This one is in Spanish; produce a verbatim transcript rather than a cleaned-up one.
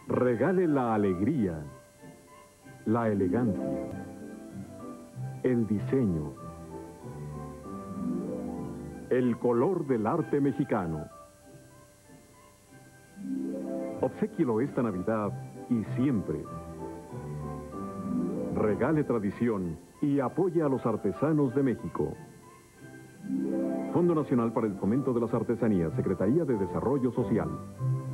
Regale la alegría, la elegancia, el diseño, el color del arte mexicano. Obséquielo esta Navidad y siempre. Regale tradición y apoye a los artesanos de México. Fondo Nacional para el Fomento de las Artesanías, Secretaría de Desarrollo Social.